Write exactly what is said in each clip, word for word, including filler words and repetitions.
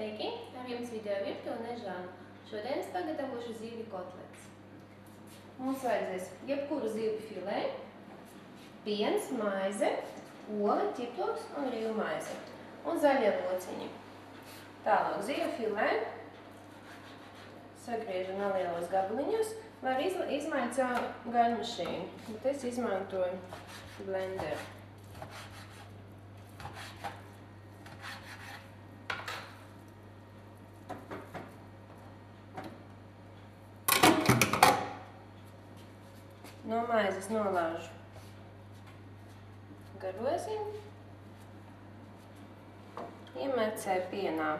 Sveiki! Ar jums video virtuve Nežana. Šodien es pagatavošu zivju kotletes. Mums vajadzēs jebkuru zivju filē, piens, maize, ola, ķiploks un rīvu maize un zaļie lociņi. Tālāk zivju filē sagriežu nelielos gabaliņos. Var izmaiņot caur gaļmašīnu, bet es izmantoju blenderu. No maizes nolāžu garoziņu, iemērcēju pienā.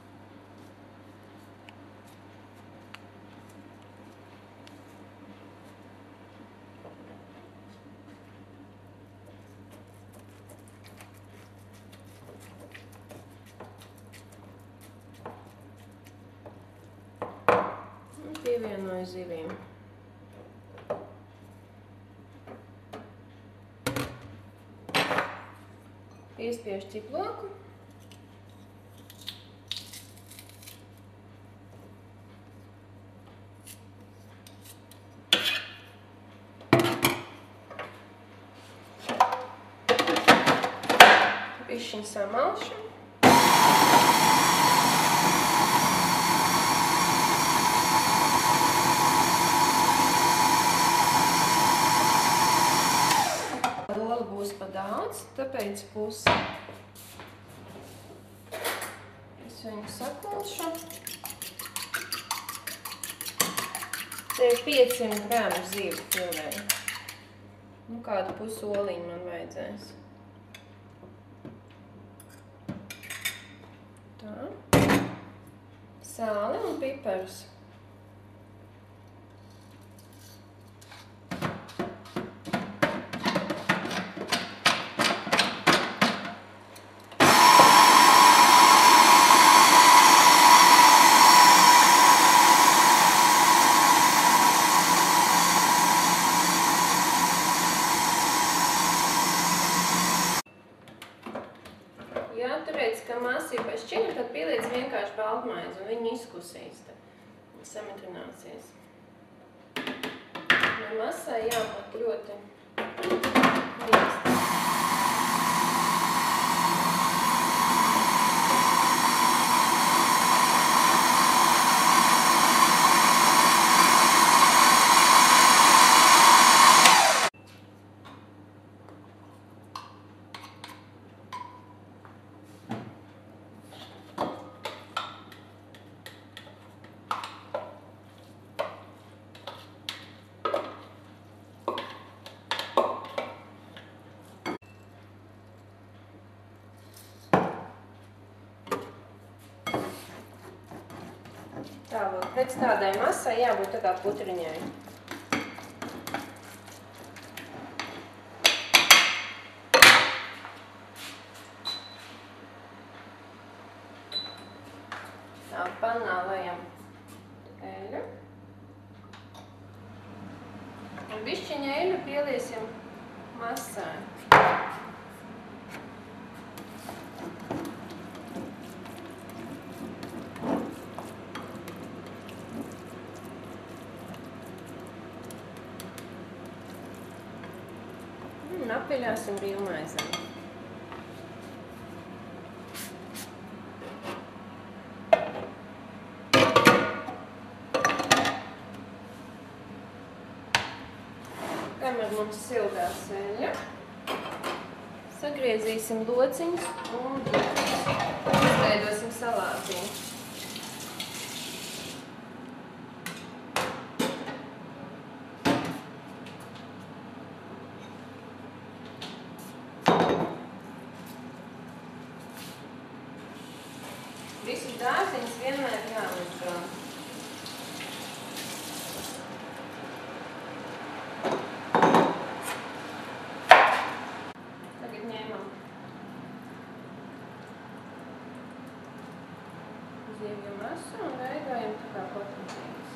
Un pievienoju zivīm. Piespiežu ķiploku. Bišķiņ samalšu. Lola būs pa daudz, tāpēc pusi es viņu sakulšu. Te ir piecsimt gramu zivju filē. Nu, kādu pusoliņu man vajadzēs. Tā. Sāli un piparus. Ja tu redzi, ka masa ir pašķiņa, tad pieliec vienkārši baltmaizi un viņa izkusīs, tad samitrināsies. No masai jābūt ļoti mīksti. Tālāk, pēc tādai masai jābūt tā kā putriņai. Tā, pannā lejam eļu. Un bišķiņa eļu pieliesim masai. Un apeļāsim rīvu maizēm. Kamēr mums sildās eļļa, sagriezīsim lociņus un izveidosim salātiņu. Visus dārziņus vienmēr jāuzgā. Tagad ņemam zivju masu un veidojam tā kā kotletītes.